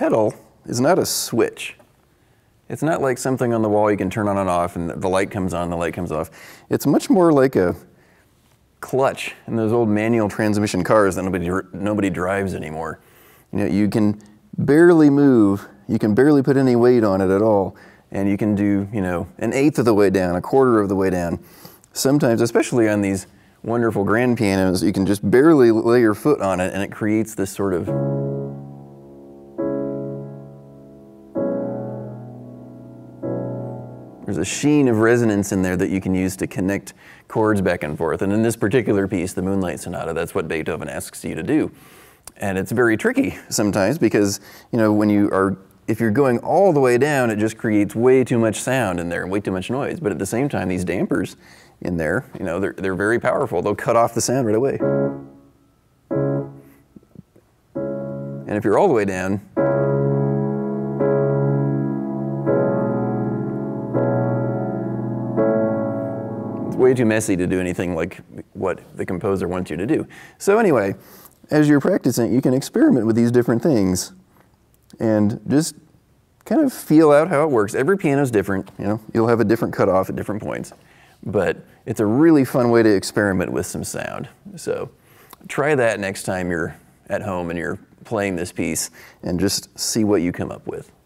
pedal is not a switch. It's not like something on the wall you can turn on and off and the light comes on, the light comes off. It's much more like a clutch in those old manual transmission cars that nobody drives anymore. You know, you can barely move, you can barely put any weight on it at all, and you can do, you know, 1/8 of the way down, 1/4 of the way down. Sometimes, especially on these wonderful grand pianos, you can just barely lay your foot on it and it creates this sort of there's a sheen of resonance in there that you can use to connect chords back and forth. And in this particular piece, the Moonlight Sonata, that's what Beethoven asks you to do. And it's very tricky sometimes because, you know, if you're going all the way down, it just creates way too much sound in there and way too much noise. But at the same time, these dampers in there, you know, they're very powerful. They'll cut off the sound right away. And if you're all the way down, it's way too messy to do anything like what the composer wants you to do. So anyway, as you're practicing, you can experiment with these different things and just kind of feel out how it works. Every piano's different, you know, you'll have a different cutoff at different points, but it's a really fun way to experiment with some sound. So try that next time you're at home and you're playing this piece and just see what you come up with.